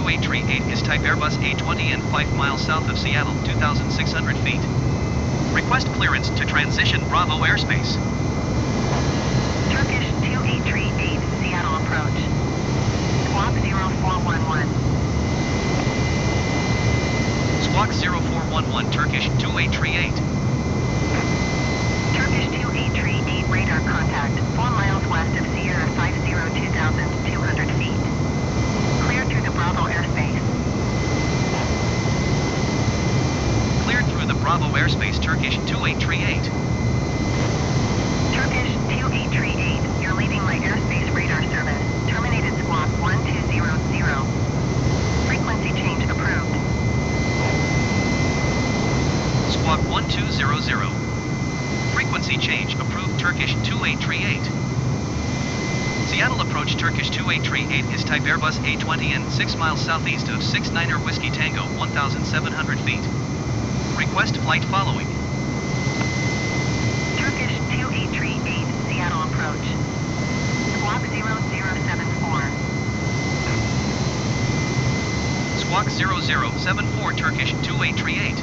2838 is type Airbus A320 and 5 miles south of Seattle, 2,600 feet. Request clearance to transition Bravo airspace. Turkish 2838, Seattle approach. Squawk 0411. Squawk 0411, Turkish 2838. Turkish 2838, radar contact, 4 miles west of Sierra 50, 2,200 feet. Cleared through the Bravo airspace. Cleared through the Bravo airspace, Turkish 2838. Turkish 2838, you're leaving my airspace radar service. Terminated squawk 1200. Frequency change approved. Squawk 1200. Frequency change approved, Turkish 2838. Seattle approach, Turkish 2838 is type Airbus A320 and 6 miles southeast of 69er Whiskey Tango, 1,700 feet. Request flight following. Turkish 2838, Seattle approach. Squawk 0074. Squawk 0074, Turkish 2838.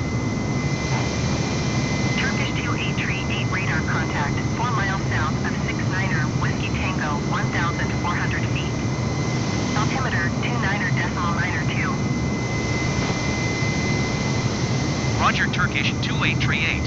Turkish 2838, radar contact, 4 miles south of 69er Whiskey Tango, 1,400 feet. Altimeter 29.92. Roger, Turkish 2838.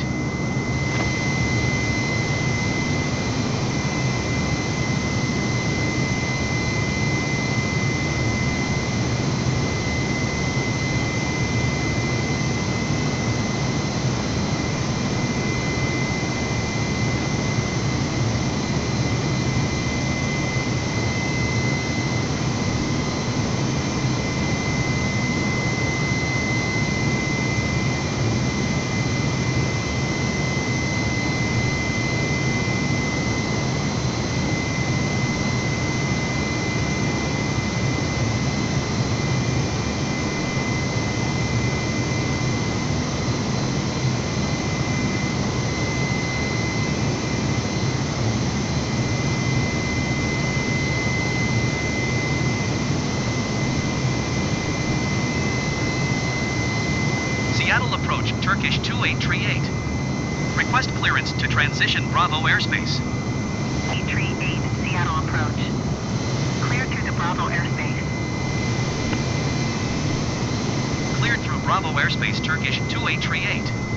Seattle approach, Turkish 2838. Request clearance to transition Bravo airspace. 838, Seattle approach. Cleared through the Bravo airspace. Cleared through Bravo airspace, Turkish 2838.